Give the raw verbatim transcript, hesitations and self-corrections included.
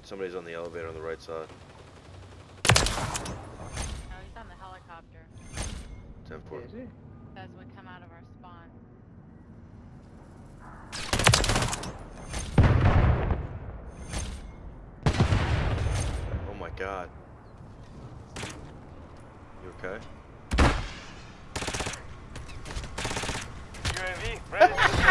Somebody's on the elevator on the right side. Oh, he's on the helicopter. ten four. Is he? Says we come out of our spawn. Oh my god. You okay? U A V, ready?